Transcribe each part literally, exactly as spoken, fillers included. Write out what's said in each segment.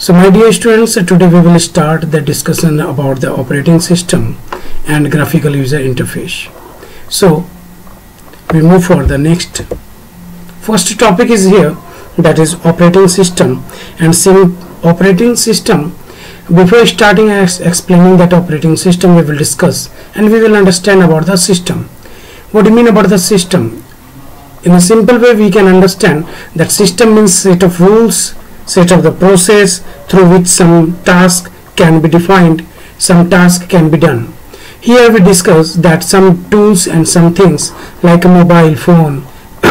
So my dear students, today we will start the discussion about the operating system and graphical user interface. So we move for the next. First topic is here, that is operating system. And sim operating system, before starting ex explaining that operating system, we will discuss and we will understand about the system. What do you mean about the system? In a simple way, we can understand that system means set of rules, set of the process through which some task can be defined, some task can be done. Here we discuss that some tools and some things like a mobile phone,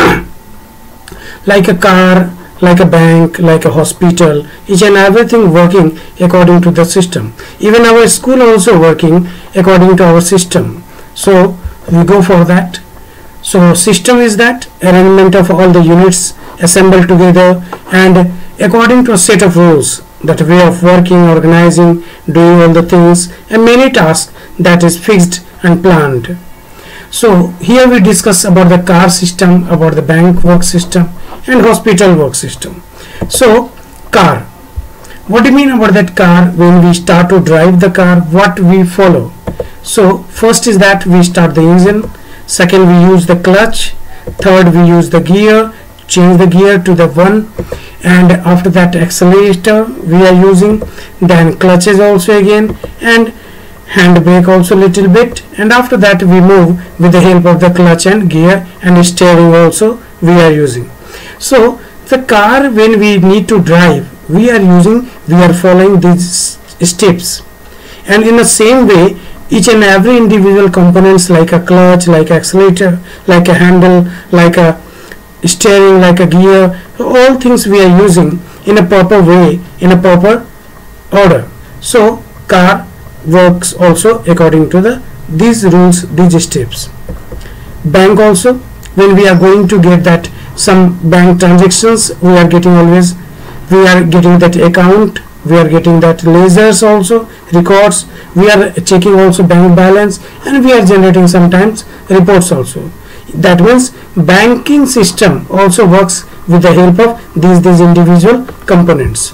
like a car, like a bank, like a hospital, each and everything working according to the system. Even our school also working according to our system. So we go for that. So system is that arrangement of all the units assembled together and according to a set of rules, that way of working, organizing, doing all the things and many tasks that is fixed and planned. So here we discuss about the car system, about the bank work system and hospital work system. So car, what do you mean about that car? When we start to drive the car, what we follow? So first is that we start the engine, second we use the clutch, third we use the gear, change the gear to the one, and after that accelerator we are using, then clutches also again, and hand brake also little bit, and after that we move with the help of the clutch and gear, and steering also we are using. So the car, when we need to drive, we are using, we are following these steps, and in the same way each and every individual components like a clutch, like accelerator, like a handle, like a steering, like a gear, all things we are using in a proper way, in a proper order. So car works also according to the these rules, these steps. Bank also, when we are going to get that some bank transactions, we are getting always, we are getting that account, we are getting that ledgers also, records, we are checking also bank balance, and we are generating sometimes reports also. That means banking system also works with the help of these these individual components.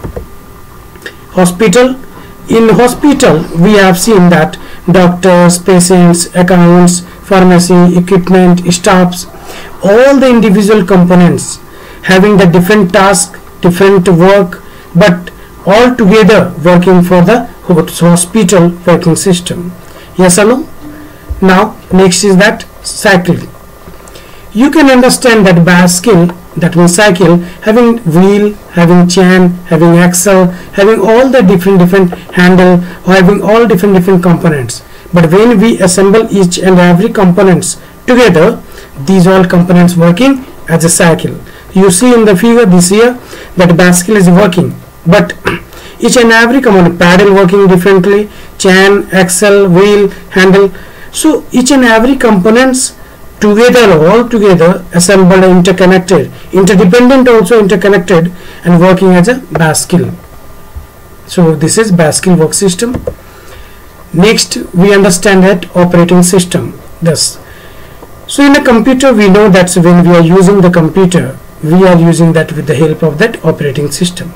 Hospital, in hospital we have seen that doctors, patients, accounts, pharmacy, equipment, staffs, all the individual components having the different task, different work, but all together working for the hospital working system. Yes or no? Now next is that cycle. You can understand that bicycle, that means cycle, having wheel, having chain, having axle, having all the different different handle, or having all different different components. But when we assemble each and every components together, these all components working as a cycle. You see in the figure this here that bicycle is working, but each and every component, paddle working differently, chain, axle, wheel, handle. So each and every components together, all together, assembled, interconnected, interdependent also interconnected, and working as a bicycle. So this is bicycle work system. Next we understand that operating system. Thus, so in a computer we know that when we are using the computer, we are using that with the help of that operating system.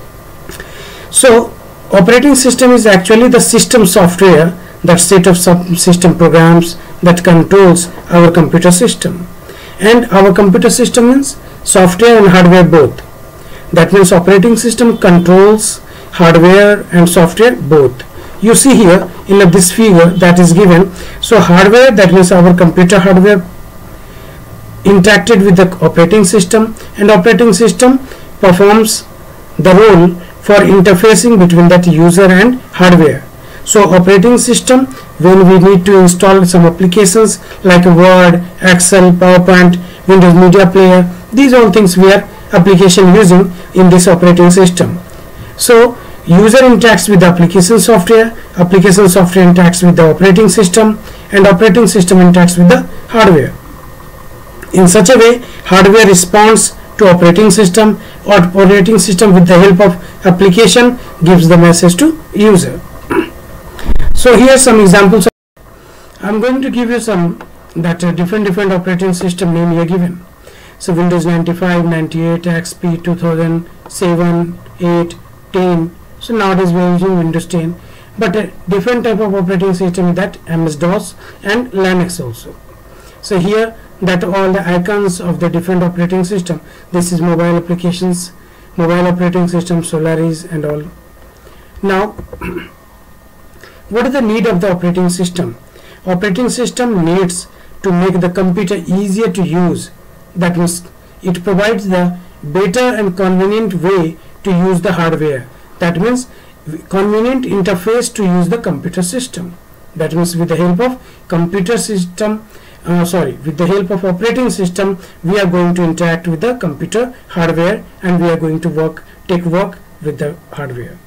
So operating system is actually the system software, that set of system programs that controls our computer system. And our computer system means software and hardware both. That means operating system controls hardware and software both. You see here in this figure that is given. So hardware, that means our computer hardware interacted with the operating system, and operating system performs the role for interfacing between that user and hardware. So operating system, when we need to install some applications like Word, Excel, PowerPoint, Windows Media Player, these all things we are application using in this operating system. So user interacts with the application software, application software interacts with the operating system, and operating system interacts with the hardware. In such a way, hardware responds to operating system, or operating system with the help of application gives the message to user. So here are some examples. I'm going to give you some that uh, different different operating system name here given. So Windows ninety-five, ninety-eight, X P, two thousand seven, eight, ten. So nowadays we are using Windows ten, but a different type of operating system, that M S DOS and Linux also. So here that all the icons of the different operating system. This is mobile applications, mobile operating system, Solaris and all. Now what is the need of the operating system? Operating system needs to make the computer easier to use. That means it provides the better and convenient way to use the hardware. That means convenient interface to use the computer system. That means with the help of computer system, uh, sorry, with the help of operating system, we are going to interact with the computer hardware, and we are going to work, take work with the hardware.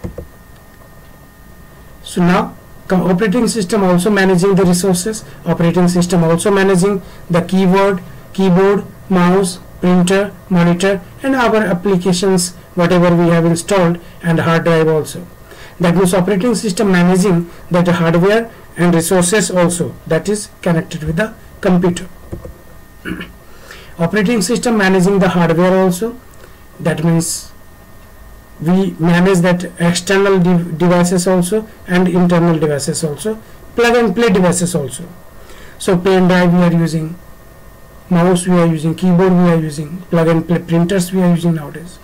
So now operating system also managing the resources, operating system also managing the keyboard, keyboard, mouse, printer, monitor, and our applications whatever we have installed, and hard drive also. That means operating system managing that hardware and resources also that is connected with the computer. Operating system managing the hardware also, that means we manage that external de devices also and internal devices also, plug and play devices also. So pen drive we are using, mouse we are using, keyboard we are using, plug and play printers we are using nowadays.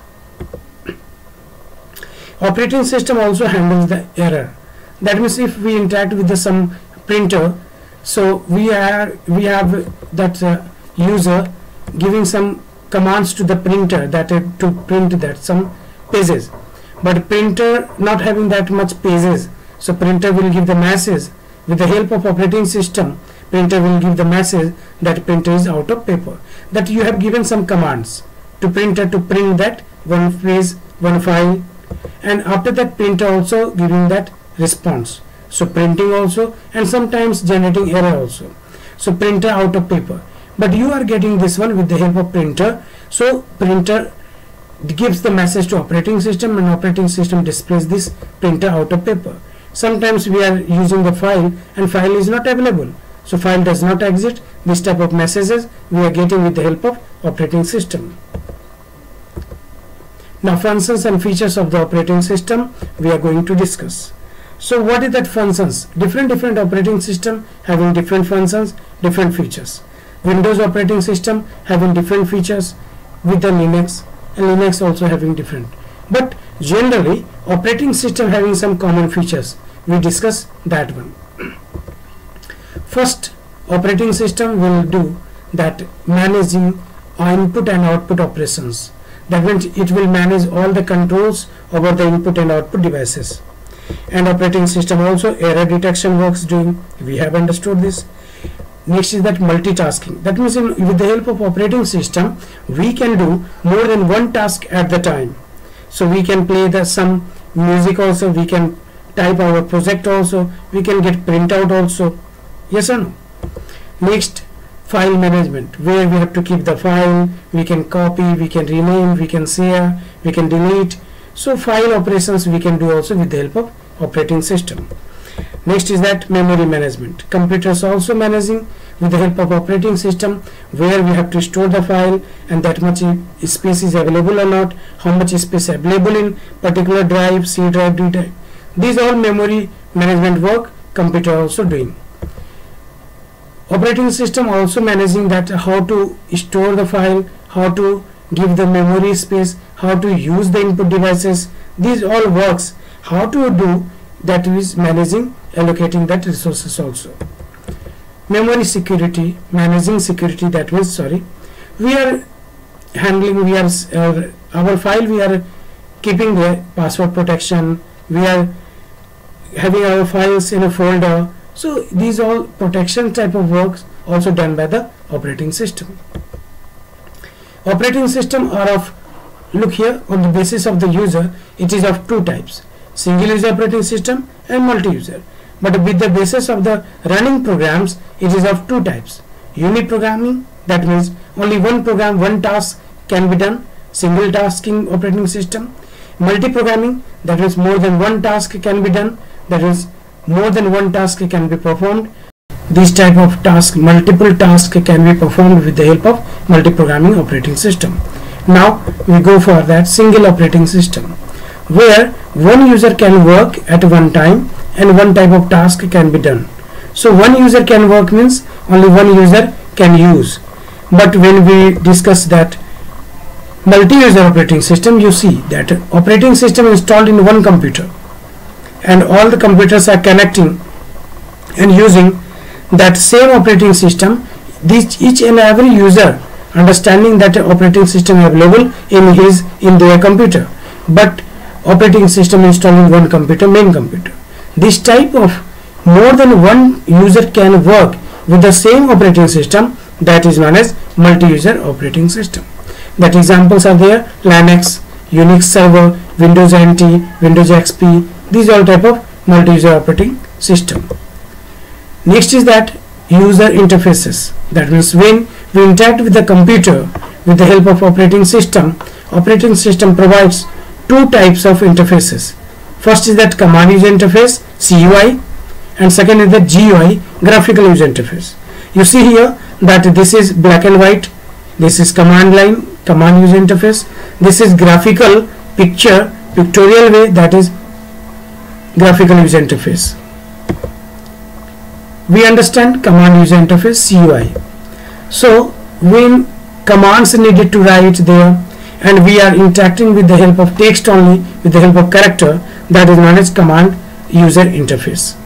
Operating system also handles the error. That means if we interact with the some printer, so we are we have that uh, user giving some commands to the printer that uh, to print that some pages, but printer not having that much pages, so printer will give the message with the help of operating system. Printer will give the message that printer is out of paper, that you have given some commands to printer to print that one page, one file, and after that printer also giving that response. So printing also, and sometimes generating error also. So printer out of paper, but you are getting this one with the help of printer. So printer gives the message to operating system, and operating system displays this printer out of paper. Sometimes we are using the file and file is not available, so file does not exist. This type of messages we are getting with the help of operating system. Now functions and features of the operating system we are going to discuss. So what is that functions? Different different operating system having different functions, different features. Windows operating system having different features with the Linux, and Linux also having different, but generally operating system having some common features. We discuss that one. First, operating system will do that managing input and output operations. That means it will manage all the controls over the input and output devices. And operating system also error detection works doing. We have understood this. Next is that multitasking. That means in, with the help of operating system we can do more than one task at the time. So we can play the some music also, we can type our project also, we can get printout also. Yes or no? Next, file management, where we have to keep the file, we can copy, we can rename, we can share, we can delete. So file operations we can do also with the help of operating system. Next is that memory management. Computers also managing with the help of operating system, where we have to store the file and that much space is available or not, how much space available in particular drive, C drive, D drive. These all memory management work computer also doing. Operating system also managing that how to store the file, how to give the memory space, how to use the input devices. These all works. How to do that is managing, allocating that resources also. Memory security, managing security, that means sorry we are handling, we are uh, our file we are keeping the password protection, we are having our files in a folder. So these all protection type of works also done by the operating system. Operating system are of, look here, on the basis of the user it is of two types, single user operating system and multi-user. But with the basis of the running programs it is of two types. Unit programming, that means only one program, one task can be done, single tasking operating system. Multi-programming, that is more than one task can be done, that is more than one task can be performed. This type of task, multiple tasks can be performed with the help of multi-programming operating system. Now we go for that single operating system. where one user can work at one time and one type of task can be done. So one user can work means only one user can use. But when we discuss that multi-user operating system, you see that operating system installed in one computer and all the computers are connecting and using that same operating system. This each and every user understanding that operating system available in his in their computer, but operating system installed in one computer, main computer. This type of more than one user can work with the same operating system, that is known as multi-user operating system. That examples are there: Linux, Unix Server, Windows N T, Windows X P. These are all type of multi-user operating system. Next is that user interfaces. That means when we interact with the computer with the help of operating system, operating system provides two types of interfaces. First is that command user interface, C U I, and second is the G U I, graphical user interface. You see here that this is black and white, this is command line, command user interface, this is graphical picture, pictorial way, that is graphical user interface. We understand command user interface, C U I. So when commands needed to write there and we are interacting with the help of text only, with the help of character, that is known as command user interface,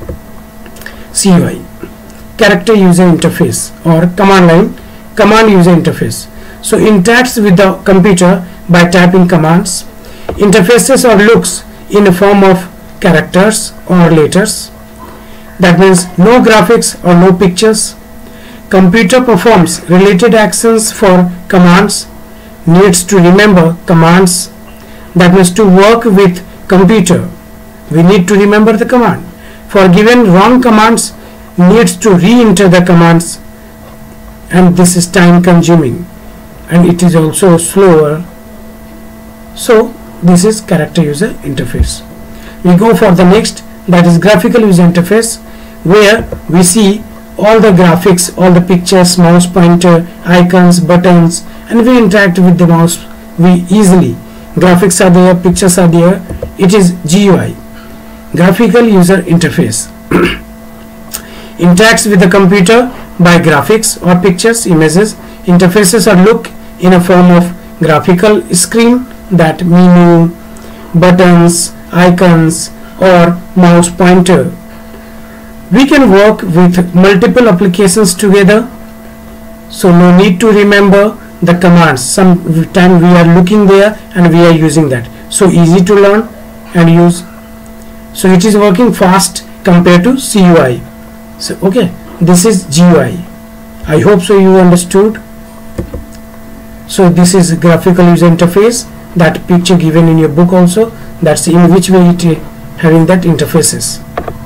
C U I. Character user interface or command line, command user interface. So interacts with the computer by typing commands. Interfaces or looks in the form of characters or letters. That means no graphics or no pictures. Computer performs related actions for commands, needs to remember commands. That means to work with computer, we need to remember the command. For given wrong commands, needs to re-enter the commands, and this is time consuming and it is also slower. So this is character user interface. We go for the next, that is graphical user interface, where we see all the graphics, all the pictures, mouse pointer, icons, buttons, and we interact with the mouse we easily. Graphics are there, pictures are there. It is G U I, graphical user interface. Interacts with the computer by graphics or pictures, images. Interfaces or look in a form of graphical screen, that menu, buttons, icons, or mouse pointer. We can work with multiple applications together, so no need to remember the commands. Some time we are looking there and we are using that, so easy to learn and use. So it is working fast compared to C U I. So okay, this is G U I. I hope so you understood. So this is graphical user interface, that picture given in your book also, that's in which way it having that interfaces.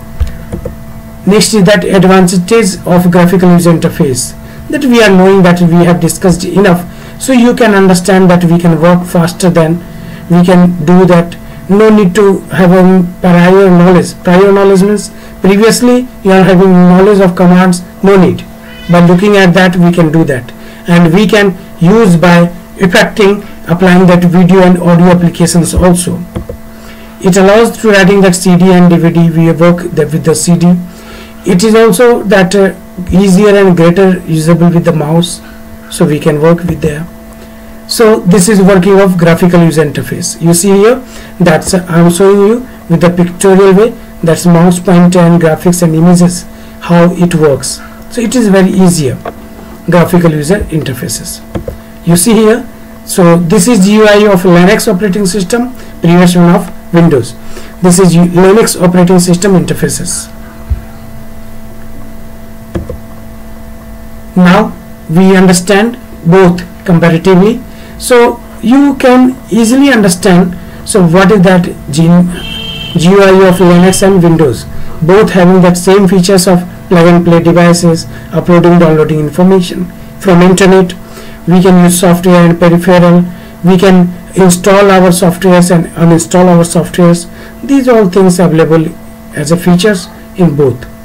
Next is that advantages of graphical user interface, that we are knowing that we have discussed enough, so you can understand that we can work faster than we can do that. No need to have a prior knowledge. Prior knowledge means previously you are having knowledge of commands, no need. By looking at that we can do that, and we can use by effecting, applying that video and audio applications also. It allows through writing that C D and D V D, we work the, with the C D. It is also that uh, easier and greater usable with the mouse, so we can work with there. So this is working of graphical user interface. You see here, that's uh, I am showing you with the pictorial way, that's mouse pointer and graphics and images, how it works. So it is very easier, graphical user interfaces. You see here, so this is G U I of Linux operating system, previous one of Windows. This is Linux operating system interfaces. Now we understand both comparatively, so you can easily understand. So what is that G U I of Linux and Windows? Both having that same features of plug and play devices, uploading, downloading information from internet. We can use software and peripheral. We can install our softwares and uninstall our softwares. These all things available as a features in both.